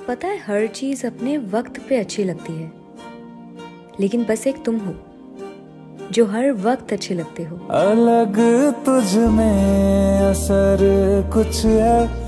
पता है हर चीज अपने वक्त पे अच्छी लगती है, लेकिन बस एक तुम हो जो हर वक्त अच्छे लगते हो। अलग तुझ में असर कुछ है